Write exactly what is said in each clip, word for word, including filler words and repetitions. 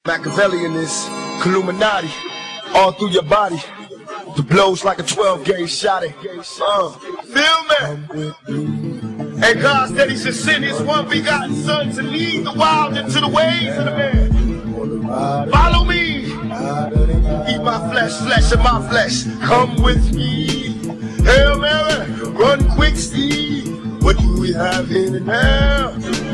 Machiavellian is Illuminati, all through your body. The blows like a twelve gauge shotty. Uh, feel me? And God said he should send his one begotten son to lead the wild into the ways of the man. Follow me. Eat my flesh, flesh of my flesh. Come with me. Hail Mary, run quick, Steve. What do we have here and now?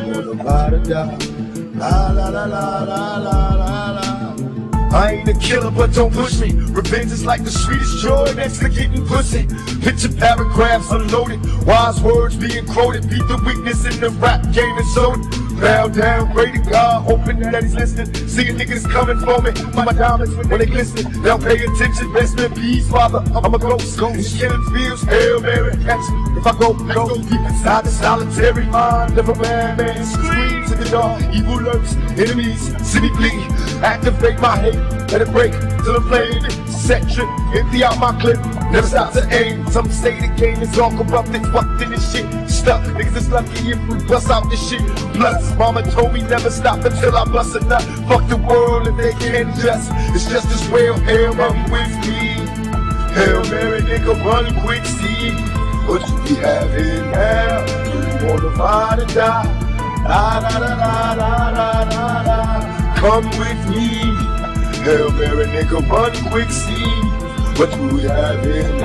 La la la la la la la la. I ain't a killer, but don't push me. Revenge is like the sweetest joy next to getting pussy. Picture paragraphs unloaded, wise words being quoted. Beat the weakness in the rap game and sold it. Bow down, pray to God, hoping that he's listening. Seeing niggas coming for me, my diamonds when they glisten. Now pay attention, rest in peace, Father. I'm a ghost, ghost. Killing fields, Hail Mary, catch me. If I go, go deep inside the solitary mind of a madman. Screams in the dark, evil lurks, enemies, see me bleed. Activate my hate, let it break till the flame set trip, empty out my clip. Never stop to aim. Some say the game is all corrupted, fucked in this shit. Stuck, niggas is lucky if we bust out this shit. Plus, mama told me never stop until I bust a nut. Fuck the world if they can't adjust. It's just as well, Hail Mary with me. Hail Mary, nigga, run quick, see what you be having now. Do you wanna fight or die? La la la la la la la la. Come with me. Hail Mary, nigga, run quick, see what you be having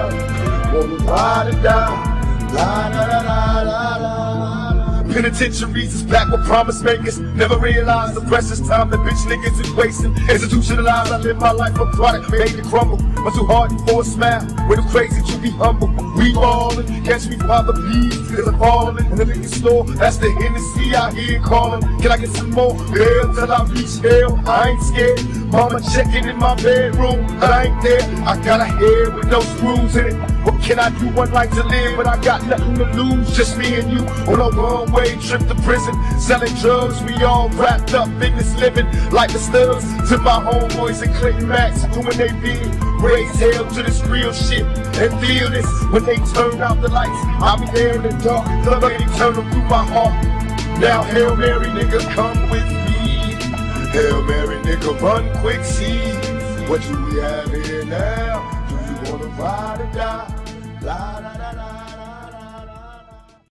now. Wanna fight or die? La la la la la la. Penitentiaries is back with promise makers. Never realized the precious time that bitch niggas is wasting. Institutionalized, I live my life a product made to crumble. I'm too hardy for a smile, way too crazy to be humble. We ballin', catch me father please, cause I'm fallin'. In the liquor store, that's the Hennessy out here callin'. Can I get some more? Hell till I reach hell, I ain't scared. Mama checking in my bedroom, I ain't there. I got a head with no screws in it. What can I do? One life to live, but I got nothing to lose. Just me and you on a one-way trip to prison. Selling drugs, we all wrapped up in this living. Like the studs to my homeboys and Clayton Max doing they bid. Raise hell to this real shit and feel this. When they turn out the lights, I'll be there in the dark. The light eternal through my heart. Now Hail Mary, nigga, come with me. Hail Mary, nigga, run quick, see what you we have here now. Do you wanna ride or die? La, la.